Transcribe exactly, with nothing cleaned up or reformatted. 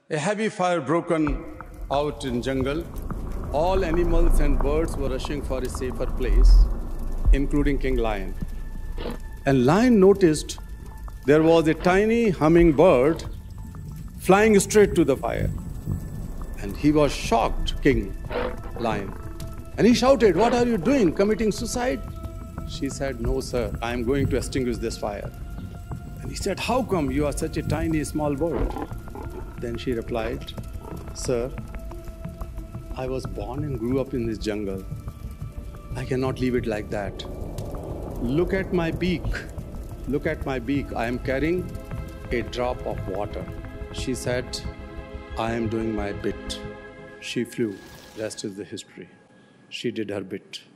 A heavy fire broken out in jungle. All animals and birds were rushing for a safer place, including King Lion. And Lion noticed there was a tiny hummingbird flying straight to the fire. And he was shocked, King Lion. And he shouted, "What are you doing, committing suicide?" She said, "No, sir, I am going to extinguish this fire." And he said, "How come you are such a tiny, small bird?" Then she replied, "Sir, I was born and grew up in this jungle. I cannot leave it like that. Look at my beak. Look at my beak. I am carrying a drop of water." She said, "I am doing my bit." She flew. Rest is the history. She did her bit.